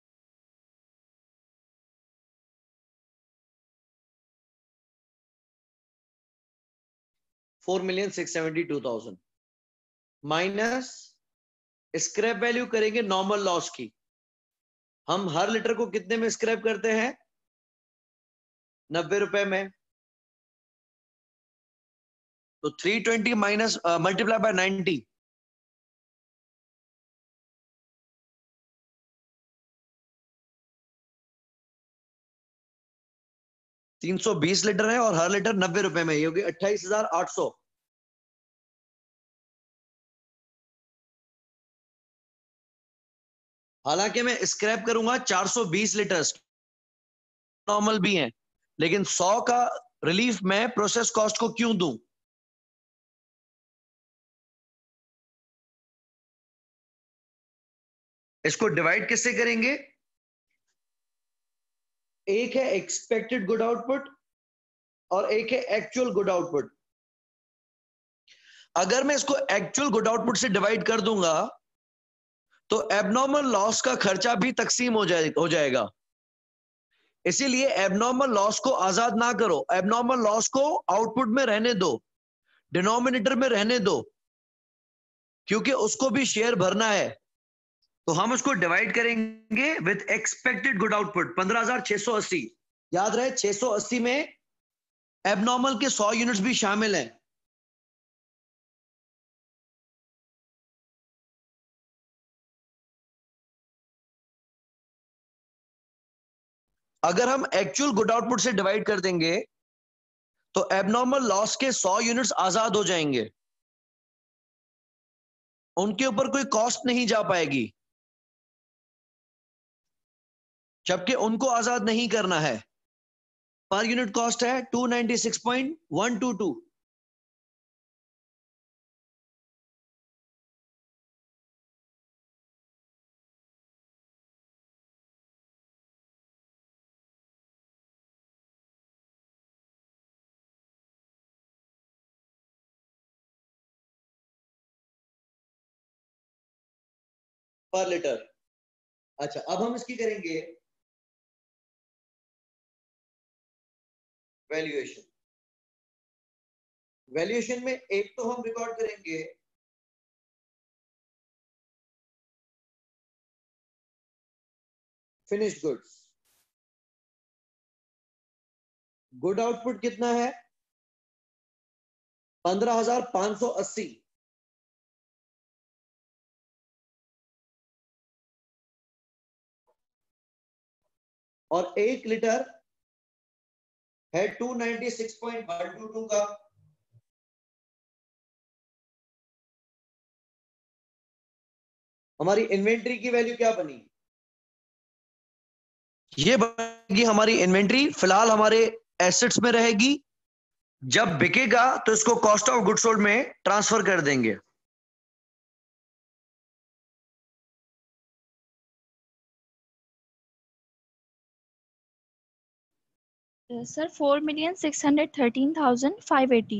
Four million six seventy two thousand minus scrap value करेंगे नॉर्मल लॉस की। हम हर लीटर को कितने में स्क्रैप करते हैं? नब्बे रुपए में। तो three twenty minus multiply by ninety, तीन सौ बीस लीटर है और हर लीटर नब्बे रुपए में, ये होगी अट्ठाईस हजार आठ सौ। हालांकि मैं स्क्रैप करूंगा चार सौ बीस लीटर, नॉर्मल भी है, लेकिन सौ का रिलीफ मैं प्रोसेस कॉस्ट को क्यों दूं? इसको डिवाइड किससे करेंगे? एक है एक्सपेक्टेड गुड आउटपुट और एक है एक्चुअल गुड आउटपुट। अगर मैं इसको एक्चुअल गुड आउटपुट से डिवाइड कर दूंगा तो एबनॉर्मल लॉस का खर्चा भी तकसीम हो जाए हो जाएगा। इसीलिए एबनॉर्मल लॉस को आजाद ना करो, एबनॉर्मल लॉस को आउटपुट में रहने दो, डिनोमिनेटर में रहने दो, क्योंकि उसको भी शेयर भरना है। तो हम उसको डिवाइड करेंगे विद एक्सपेक्टेड गुड आउटपुट पंद्रह हजार छह सौ अस्सी। याद रहे छह सौ अस्सी में एबनॉर्मल के सौ यूनिट्स भी शामिल हैं। अगर हम एक्चुअल गुड आउटपुट से डिवाइड कर देंगे तो एबनॉर्मल लॉस के सौ यूनिट्स आजाद हो जाएंगे, उनके ऊपर कोई कॉस्ट नहीं जा पाएगी, जबकि उनको आजाद नहीं करना है। पर यूनिट कॉस्ट है two ninety six point one two two. Per litre. अच्छा, अब हम इसकी करेंगे वैल्यूएशन। वैल्यूएशन में एक तो हम रिकॉर्ड करेंगे फिनिश्ड गुड्स। गुड आउटपुट कितना है? पंद्रह हजार पांच सौ अस्सी। और एक लीटर है two ninety six point one two two का। हमारी इन्वेंट्री की वैल्यू क्या बनी? ये बनेगी हमारी इन्वेंट्री, फिलहाल हमारे एसेट्स में रहेगी। जब बिकेगा तो इसको कॉस्ट ऑफ गुड्स सोल्ड में ट्रांसफर कर देंगे। Sir four million six hundred thirteen thousand five eighty.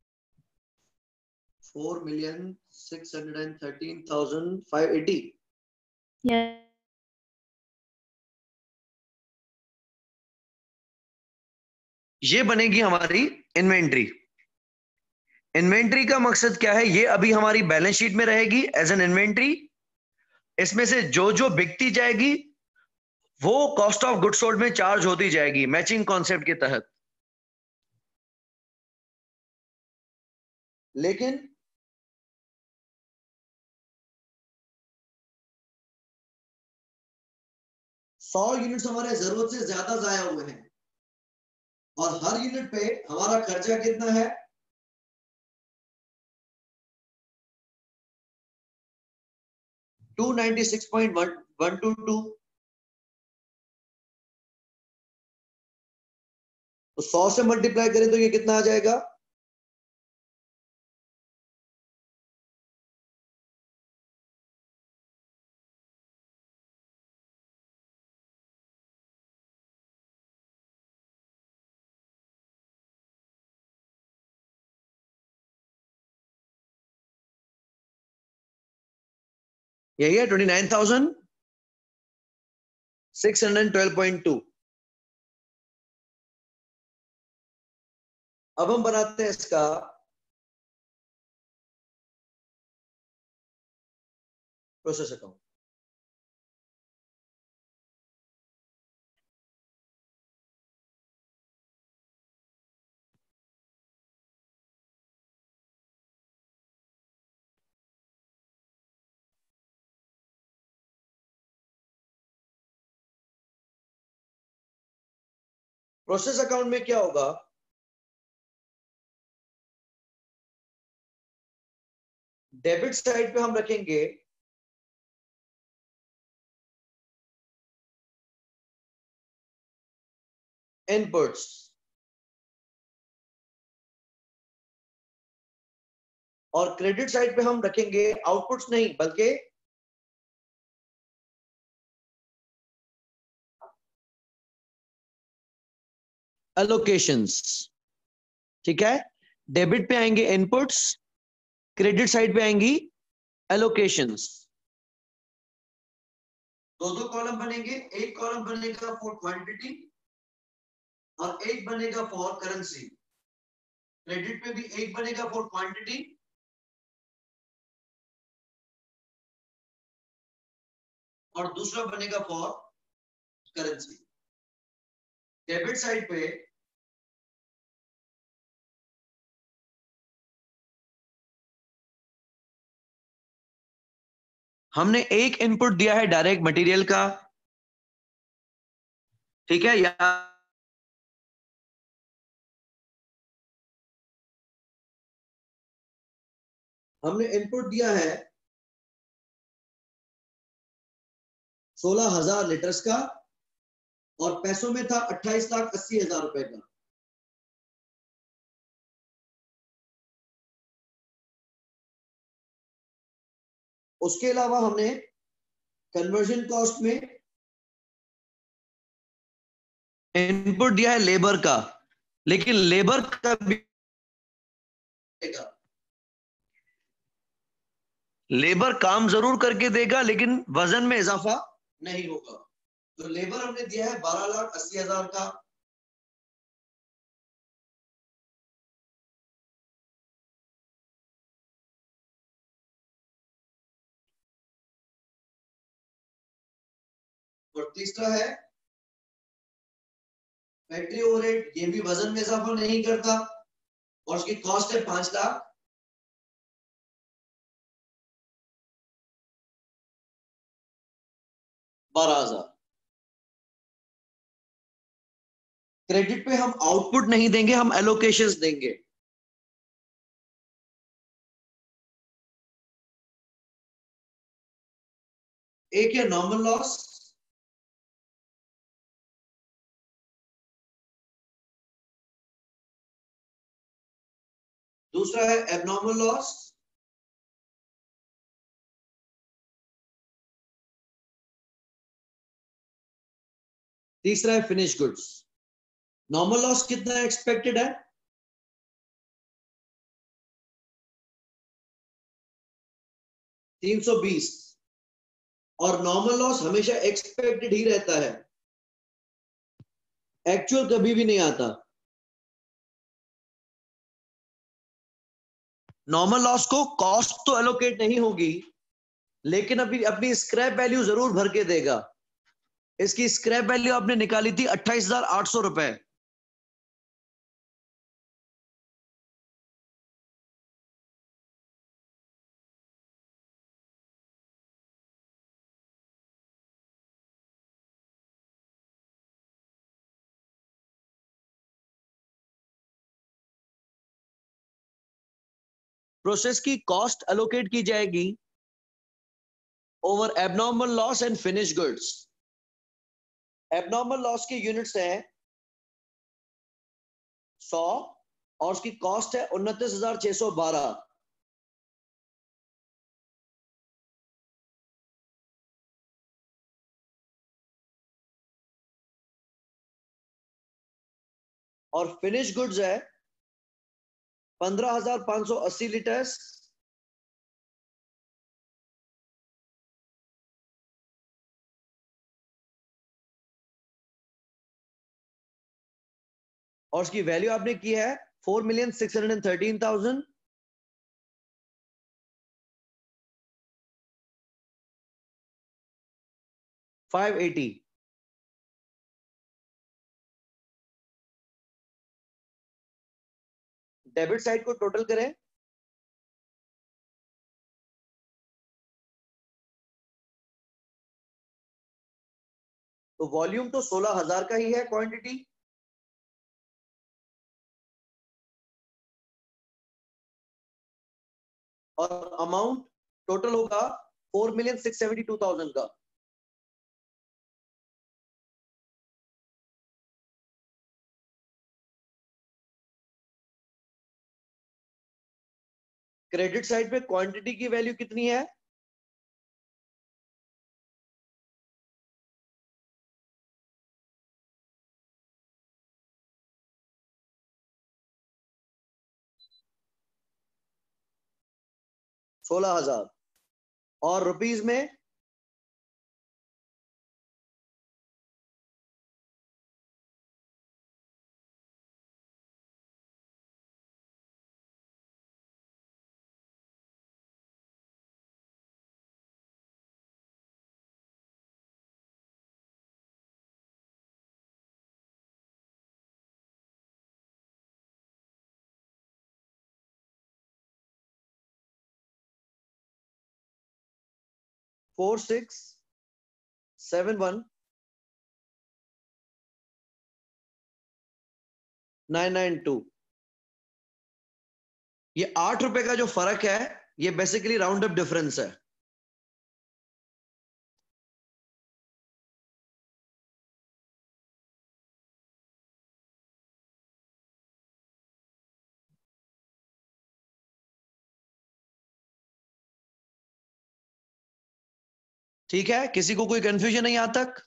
Four million six hundred thirteen thousand five eighty. ये बनेगी हमारी इन्वेंट्री। इन्वेंट्री का मकसद क्या है? ये अभी हमारी बैलेंस शीट में रहेगी एज एन इन्वेंट्री। इसमें से जो जो बिकती जाएगी वो कॉस्ट ऑफ गुड्स सोल्ड में चार्ज होती जाएगी मैचिंग कॉन्सेप्ट के तहत। लेकिन सौ यूनिट्स हमारे जरूरत से ज्यादा जाया हुए हैं और हर यूनिट पे हमारा खर्चा कितना है? Two ninety six point one two two. तो सौ से मल्टीप्लाई करें तो ये कितना आ जाएगा? यही है twenty nine thousand six hundred twelve point two. अब हम बनाते हैं इसका प्रोसेस अकाउंट। प्रोसेस अकाउंट में क्या होगा? डेबिट साइड पे हम रखेंगे इनपुट्स और क्रेडिट साइड पे हम रखेंगे आउटपुट्स नहीं बल्कि एलोकेशंस। ठीक है, डेबिट पे आएंगे इनपुट्स, क्रेडिट साइड पे आएंगी एलोकेशंस। दो दो कॉलम बनेंगे, एक कॉलम बनेगा फॉर क्वांटिटी और एक बनेगा फॉर करेंसी। क्रेडिट पे भी एक बनेगा फॉर क्वांटिटी और दूसरा बनेगा फॉर करेंसी। डेबिट साइड पे हमने एक इनपुट दिया है डायरेक्ट मटेरियल का, ठीक है। या हमने इनपुट दिया है सोलह हजार लीटर्स का और पैसों में था अट्ठाईस लाख अस्सी हजार रुपए का। उसके अलावा हमने कन्वर्जन कॉस्ट में इनपुट दिया है लेबर का, लेकिन लेबर का भी लेबर काम जरूर करके देगा लेकिन वजन में इजाफा नहीं होगा। तो लेबर हमने दिया है बारह लाख अस्सी हजार का। और तीसरा है फैक्ट्री ओवरहेड, ये भी वजन में इजाफा नहीं करता और उसकी कॉस्ट है पांच लाख बारह हजार। क्रेडिट पे हम आउटपुट नहीं देंगे, हम एलोकेशंस देंगे। एक है नॉर्मल लॉस, दूसरा है एबनॉर्मल लॉस, तीसरा है फिनिश गुड्स। नॉर्मल लॉस कितना एक्सपेक्टेड है? तीन सौ बीस। और नॉर्मल लॉस हमेशा एक्सपेक्टेड ही रहता है, एक्चुअल कभी भी नहीं आता। नॉर्मल लॉस को कॉस्ट तो एलोकेट नहीं होगी लेकिन अभी अपनी स्क्रैप वैल्यू जरूर भर के देगा। इसकी स्क्रैप वैल्यू आपने निकाली थी अट्ठाईस हजार आठ सौ रुपए। प्रोसेस की कॉस्ट एलोकेट की जाएगी over abnormal loss and finish goods. Abnormal loss की यूनिट्स हैं सौ और उसकी कॉस्ट है उनतीस हजार छह सौ बारह। और फिनिश गुड्स है पंद्रह हजार पांच सौ अस्सी लीटर्स और उसकी वैल्यू आपने की है four million six hundred thirteen thousand five eighty. Debit side को टोटल करें तो वॉल्यूम तो सोलह हजार का ही है क्वांटिटी, और अमाउंट टोटल होगा four million six seventy two thousand का। क्रेडिट साइड पे क्वांटिटी की वैल्यू कितनी है? सोलह हजार। और रुपीस में four six seven one nine nine two. ये आठ रुपए का जो फर्क है ये बेसिकली राउंड अप डिफरेंस है। ठीक है, किसी को कोई कंफ्यूजन नहीं यहां तक?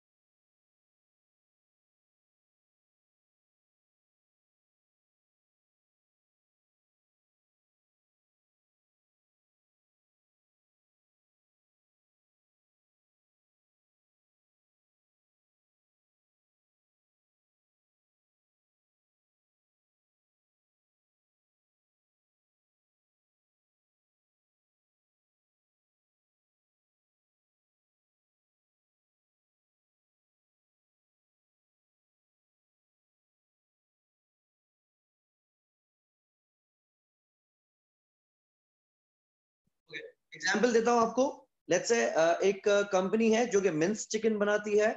एग्जाम्पल देता हूं आपको। लेट्स से एक कंपनी है जो कि मिंस चिकन बनाती है।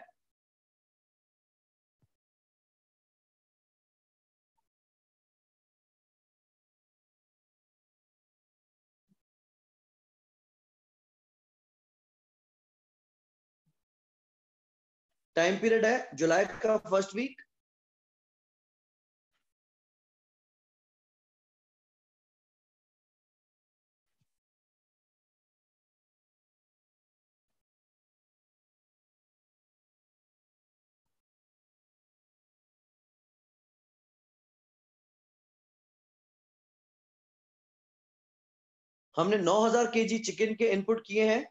टाइम पीरियड है जुलाई का फर्स्ट वीक। हमने नौ हज़ार केजी चिकन के इनपुट किए हैं।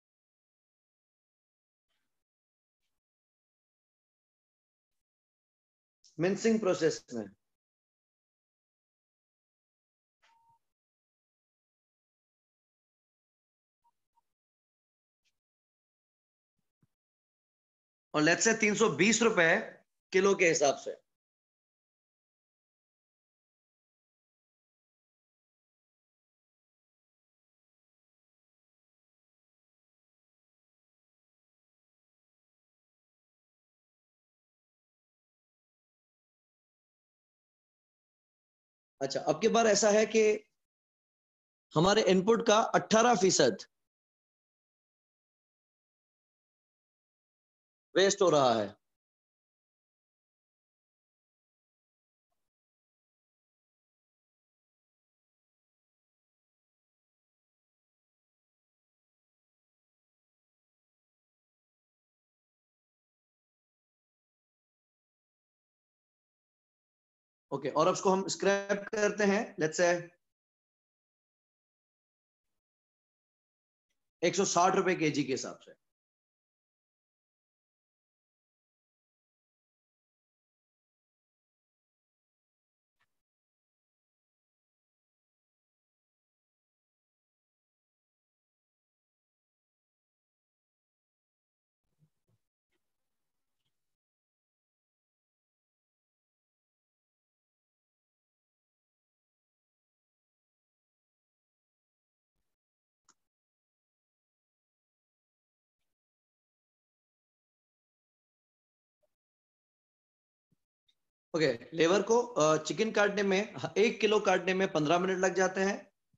मिंसिंग प्रोसेस में। और लेट्स से तीन सौ बीस रुपए किलो के हिसाब से। अच्छा, अब की बार ऐसा है कि हमारे इनपुट का अठारह फीसद वेस्ट हो रहा है। ओके, और अब इसको हम स्क्रैप करते हैं। लेट्स से एक सौ साठ रुपए केजी के हिसाब से। ओके, लेबर को चिकन काटने में, एक किलो काटने में पंद्रह मिनट लग जाते हैं।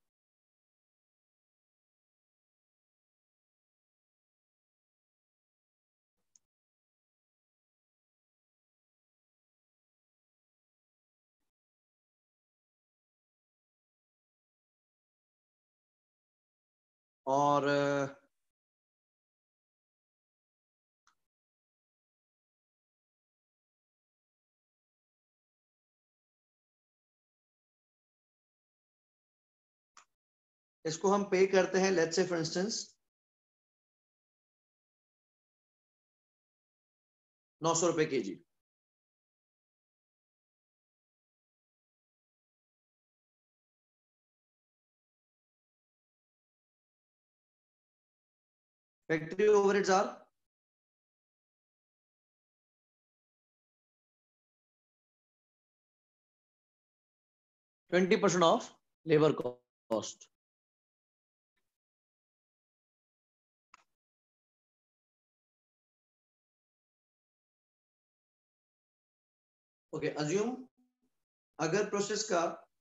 और इसको हम पे करते हैं, लेट्स से फॉर इंस्टेंस नौ सौ रुपए K G. Factory overheads are twenty percent of labour cost. Okay, assume अगर प्रोसेस का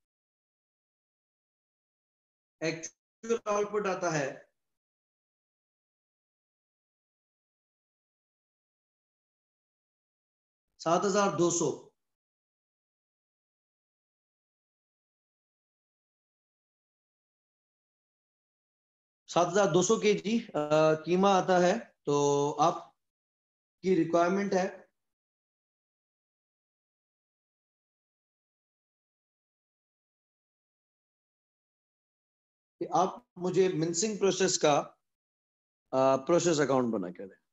एक्चुअल आउटपुट आता है सात हजार दो सौ, सात हजार दो सौ के जी कीमा आता है, तो आपकी रिक्वायरमेंट है कि आप मुझे मिंसिंग प्रोसेस का प्रोसेस अकाउंट बना के दें।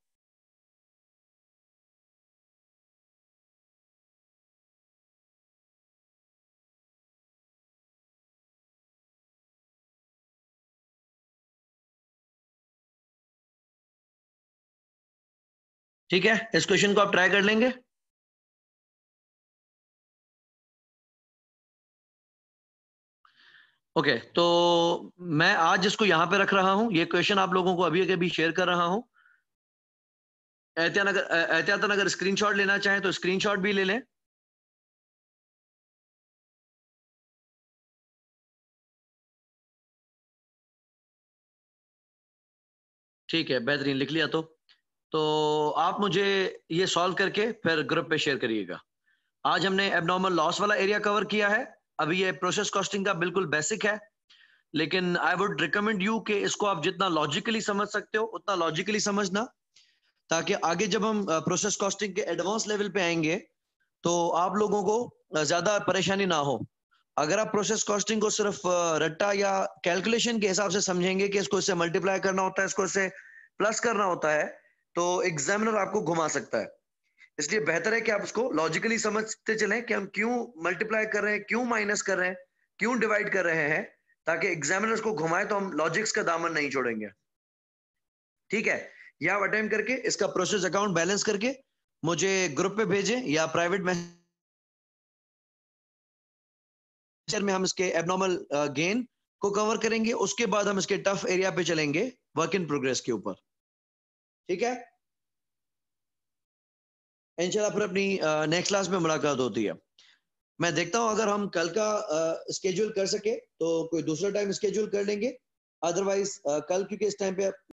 ठीक है, इस क्वेश्चन को आप ट्राई कर लेंगे। ओके okay, तो मैं आज इसको यहां पे रख रहा हूं। ये क्वेश्चन आप लोगों को अभी अभी शेयर कर रहा हूं। एहतियात अगर एहतियातन अगर स्क्रीनशॉट लेना चाहें तो स्क्रीनशॉट भी ले लें। ठीक है, बेहतरीन, लिख लिया। तो तो आप मुझे ये सॉल्व करके फिर ग्रुप पे शेयर करिएगा। आज हमने एबनॉर्मल लॉस वाला एरिया कवर किया है। अभी ये प्रोसेस कॉस्टिंग का बिल्कुल बेसिक है, लेकिन आई वुड रिकमेंड यू कि इसको आप जितना लॉजिकली समझ सकते हो उतना लॉजिकली समझना, ताकि आगे जब हम प्रोसेस कॉस्टिंग के एडवांस लेवल पे आएंगे तो आप लोगों को ज्यादा परेशानी ना हो। अगर आप प्रोसेस कॉस्टिंग को सिर्फ रट्टा या कैलकुलेशन के हिसाब से समझेंगे कि इसको इससे मल्टीप्लाई करना होता है, इसको इससे प्लस करना होता है, तो एग्जामिनर आपको घुमा सकता है। इसलिए बेहतर है कि आप उसको लॉजिकली समझते चलें कि हम क्यों मल्टीप्लाई कर रहे हैं, क्यों माइनस कर रहे हैं, क्यों डिवाइड कर रहे हैं, ताकि एग्जामिनर को घुमाए तो हम लॉजिक्स का दामन नहीं छोड़ेंगे। ठीक है, या आप अटेम्प्ट करके इसका प्रोसेस अकाउंट बैलेंस करके मुझे ग्रुप पे भेजें या प्राइवेट मैसेज में हम इसके एबनॉर्मल गेन को कवर करेंगे। उसके बाद हम इसके टफ एरिया पे चलेंगे, वर्क इन प्रोग्रेस के ऊपर। ठीक है, इंशाल्लाह फिर अपनी नेक्स्ट क्लास में मुलाकात होती है। मैं देखता हूं अगर हम कल का स्केड्यूल कर सके तो कोई दूसरा टाइम स्केड्यूल कर लेंगे, अदरवाइज कल क्योंकि इस टाइम पे